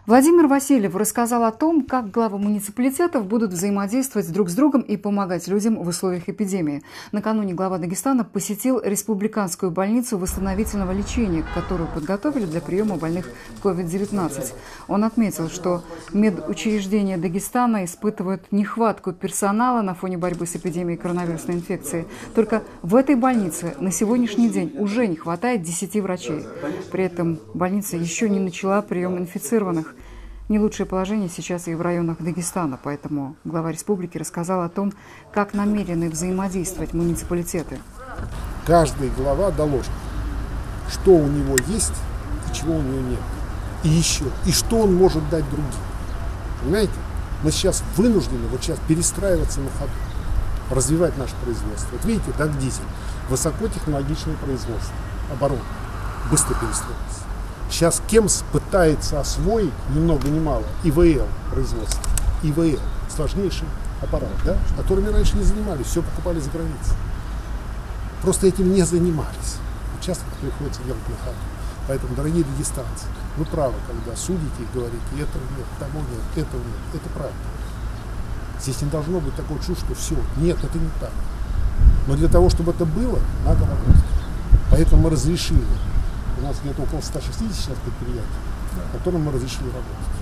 Владимир Васильев рассказал о том, как главы муниципалитетов будут взаимодействовать друг с другом и помогать людям в условиях эпидемии. Накануне глава Дагестана посетил республиканскую больницу восстановительного лечения, которую подготовили для приема больных COVID-19. Он отметил, что медучреждения Дагестана испытывают нехватку персонала на фоне борьбы с эпидемией коронавирусной инфекции. Только в этой больнице на сегодняшний день уже не хватает 10 врачей. При этом больница еще не начала прием инфицированных. Не лучшее положение сейчас и в районах Дагестана, поэтому глава республики рассказал о том, как намерены взаимодействовать муниципалитеты. Каждый глава доложит, что у него есть и чего у него нет. И еще, и что он может дать другим. Понимаете? Мы сейчас вынуждены перестраиваться на ходу, развивать наше производство. Вот видите, Дагдизель, высокотехнологичное производство, оборот, быстро перестроился. Сейчас КЕМС пытается освоить ни много ни мало ИВЛ производство. ИВЛ – сложнейший аппарат, да, которыми раньше не занимались, все покупали за границей. Просто этим не занимались. Сейчас это приходится делать на ходу. Поэтому, дорогие дагестанцы, вы правы, когда судите и говорите, этого нет, того нет, этого нет. Это правда. Здесь не должно быть такого чувства, что все, нет, это не так. Но для того, чтобы это было, надо работать. Поэтому мы разрешили. У нас где-то около 160 сейчас предприятий, которым мы разрешили работать.